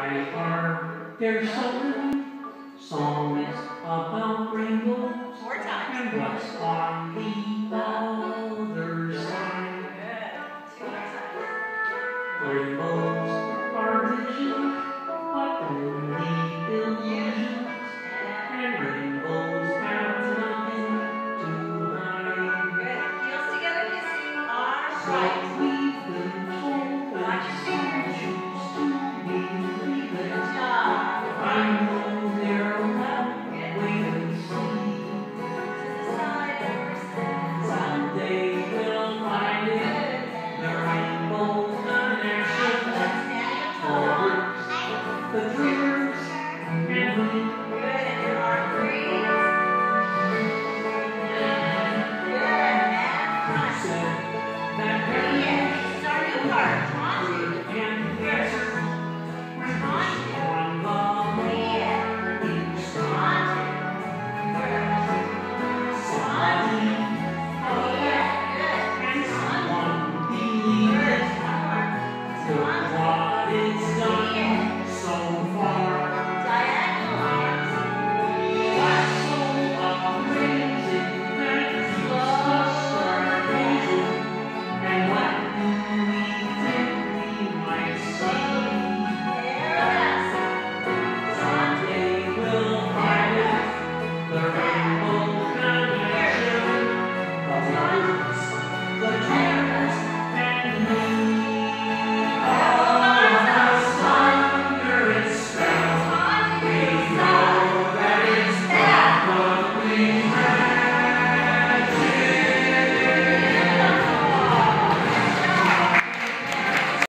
Why are there so many songs about rainbows? More times. And what's on the other side? Good. 2 more times. Rainbows are visions, but only illusions. And rainbows have nothing to hide. Good. Heels together, kissing. Arms So right. we've been told that some choose to believe Good it. job. I know they're around, Good. wait and see. To the side, percent. Someday we'll find it. The rainbow connection. Stand Forwards, the dreamers, and we. Good. And your arm freeze. Good. And front. Said that Yes. This is our new part. Come on.